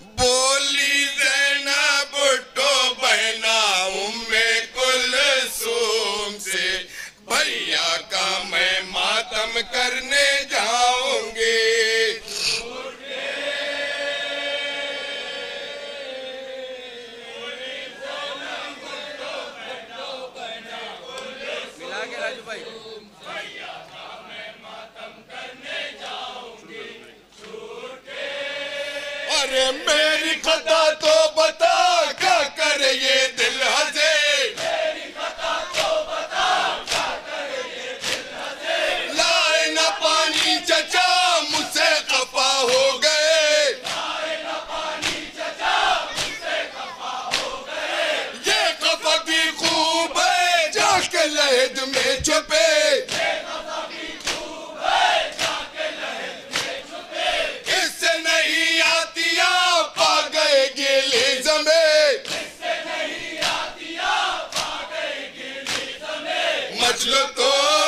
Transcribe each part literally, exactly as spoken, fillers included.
बोली ज़ैनब भुट्टो बहना उम्मे कुलसूम से, भैया का मैं मातम करने जाऊंगी। मिला के राजू भाई, भैया का मैं मातम करने जाऊंगी छूट के। अरे मेरी खता तो बता क्या करे ये दिल हजे, मेरी खता तो बता क्या करे ये दिल हजे। लाए न पानी चचा मुझसे खफा हो गए, लाए न पानी चचा मुझसे खफा हो गए। ये खफा भी खूब है जाके लहद में छुपे, ये खफा भी खूब है जाके लहद में छुपे। इससे नहीं आतिया पा गए गिले जमे, इससे नहीं आतिया पा गए गिले जमे। मचलो तो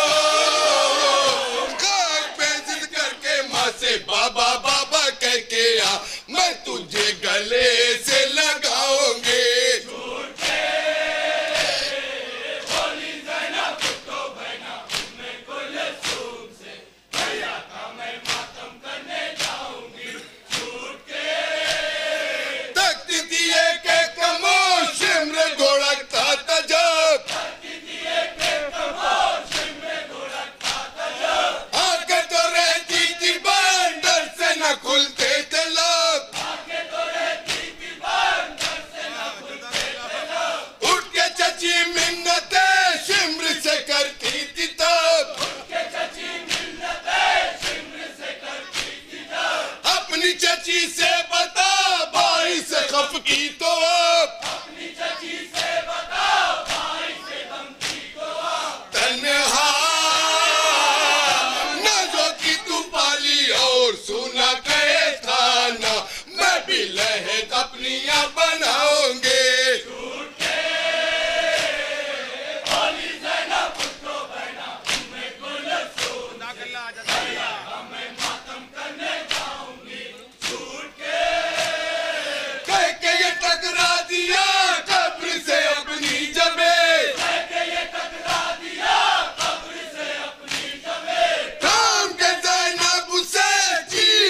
गाय पे जिद करके माँ से बाबा बाबा कह के आ, मैं तुझे गले से लगाऊंगी। तख्ती दिए के कमो शिमर घोड़कता था जब, तख्ती दिए के कमो शिमर घोड़कता था जब। आगे तो रहती थी बंदर से न खुलते थे लब, आगे तो रहती थी बंदर से न खुलते थे लब। उठ के चची मिन्नते शिमर से करती थी तब, उठ के चची मिन्नते शिमर से करती थी तब। अपनी चची से बता भाई से खफ की तो अब, अपनी चची से बता भाई से गम की तो अब। तन्हा नाजो की तू पाली और सुना कहे था ना, मैं भी लहद अपनियां बनाऊंगे। कह के ये टकरा दिया कब्र से अपनी जबे, कह के ये टकरा दिया कब्र से अपनी जबे। काम के ज़ैनब से जी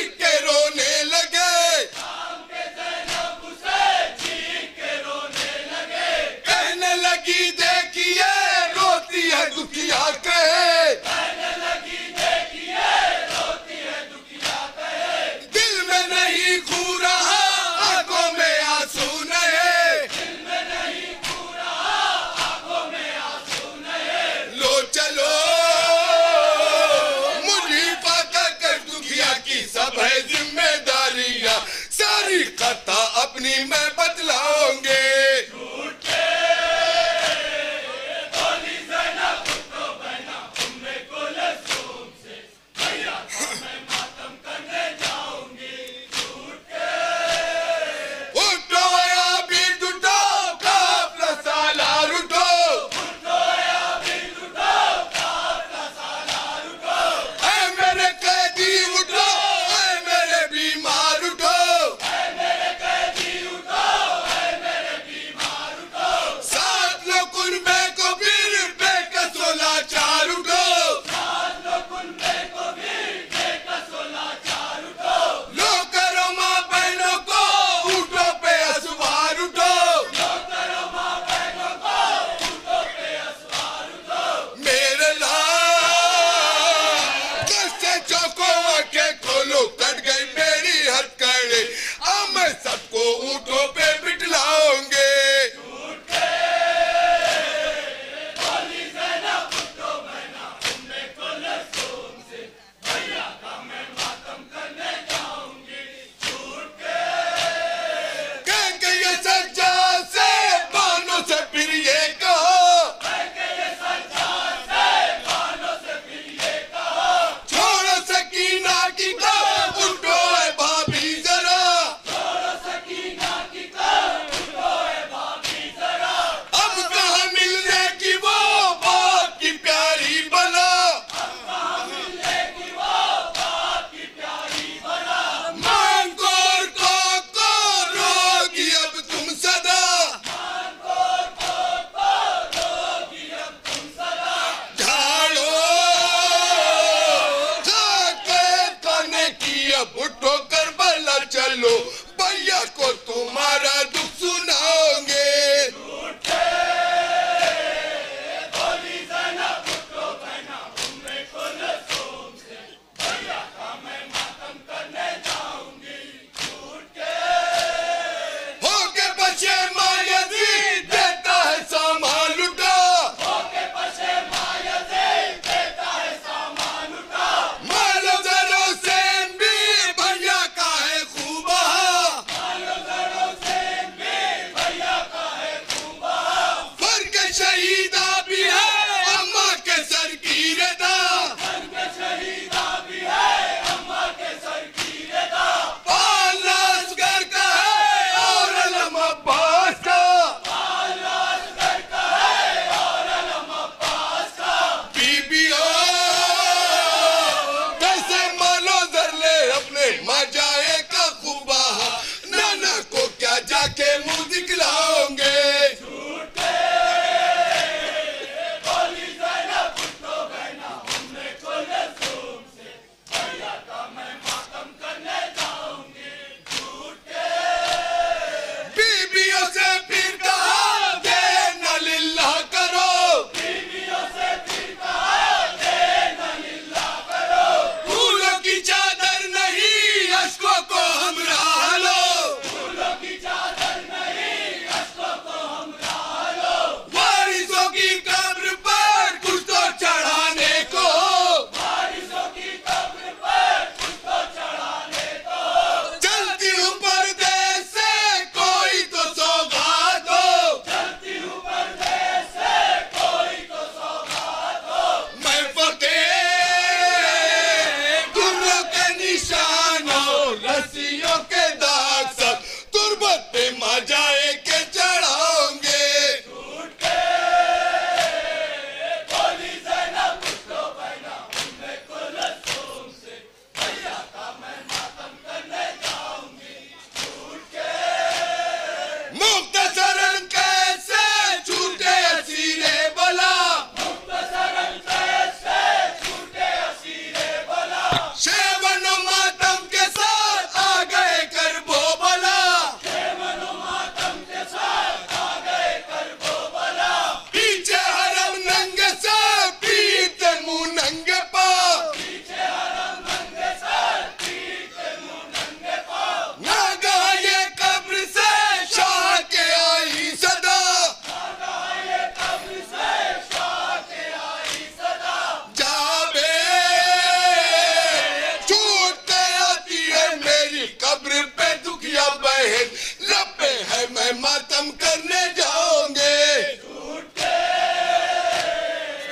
लब पे है मैं मातम करने जाओगे।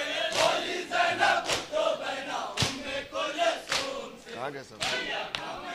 कहाँ गए सब?